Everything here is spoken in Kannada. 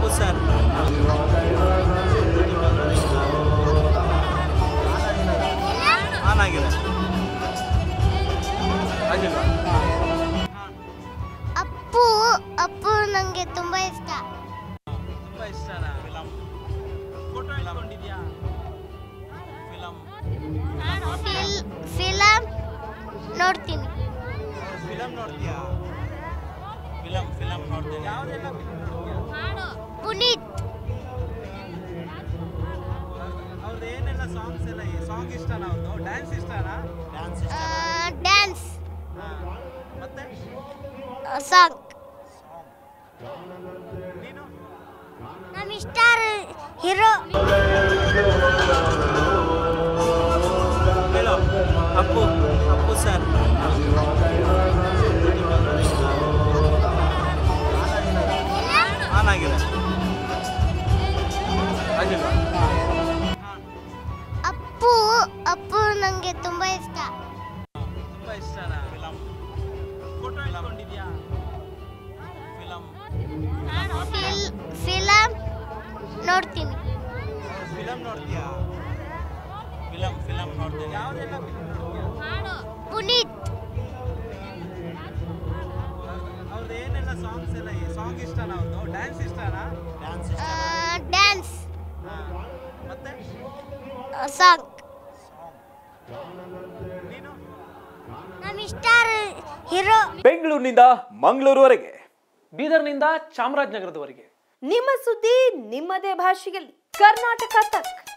ಸರ್ ಆನ್ ಆಗಿದೆ ಅಪ್ಪು ಅಪ್ಪು ನಂಗೆ ತುಂಬಾ ಇಷ್ಟ. ತುಂಬಾ ಇಷ್ಟನಾ? ಫೋಟೋ ಇಟ್ಕೊಂಡಿದ್ಯಾ? ಫಿಲಂ ನೋಡ್ತೀನಿ. ಫಿಲಂ ನೋಡ್ತೀಯಾ? ಫಿಲಂ ನೋಡ್ತೀನಿ. ಯಾವುದೆಲ್ಲ ಫಿಲಂ ನೋಡ್ತೀಯಾ? ಪುನೀತ್ ಅವ್ರದ್ದು ಏನೆಲ್ಲ ಸಾಂಗ್ಸ್ ಎಲ್ಲ ಸಾಂಗ್ ಇಷ್ಟನಾ? ಅವ್ರದ್ದು ಡ್ಯಾನ್ಸ್ ಇಷ್ಟನಾ? ಡ್ಯಾನ್ಸ್ ಮತ್ತೆ ಸಾಂಗ್ ನೀನು? ನಮ್ಮ ಇಷ್ಟ ಹೀರೋ ಹೇಳೋ ಅಪ್ಪು ಅಪ್ಪು ಸರ್ ಆನ್ ಆಗಿದೆ ಅಪ್ಪು ಅಪ್ಪು ನಂಗೆ ತುಂಬಾ ಇಷ್ಟ. ತುಂಬಾ ಇಷ್ಟನಾ? ಫೋಟೋ ಇಟ್ಕೊಂಡಿದ್ಯಾ? ಫಿಲಂ ನೋಡ್ತೀನಿ. ಫಿಲಂ ನೋಡ್ತೀಯಾ? ಫಿಲಂ ನೋಡ್ತೀನಿ. ಯಾವುದೆಲ್ಲ ಫಿಲಂ ನೋಡ್ತೀಯಾ? ಪುನೀತ್ ಅವ್ರದ್ದು ಏನೆಲ್ಲ ಸಾಂಗ್ಸ್ ಎಲ್ಲ ಸಾಂಗ್ ಇಷ್ಟನಾ? ಅವ್ರದ್ದು ಡ್ಯಾನ್ಸ್ ಇಷ್ಟನಾ? ಡ್ಯಾನ್ಸ್ ಮತ್ತೆ ಸಾಂಗ್ ನೀನು? ನಮ್ಮ ಇಷ್ಟ ಹೀರೋ ಬೆಂಗಳೂರಿನಿಂದ ಮಂಗಳೂರುವರೆಗೆ, ಬೀದರ್ನಿಂದ ಚಾಮರಾಜನಗರದವರೆಗೆ ನಿಮ್ಮ ಸುದ್ದಿ ನಿಮ್ಮದೇ ಭಾಷೆಯಲ್ಲಿ ಕರ್ನಾಟಕ ತಕ್.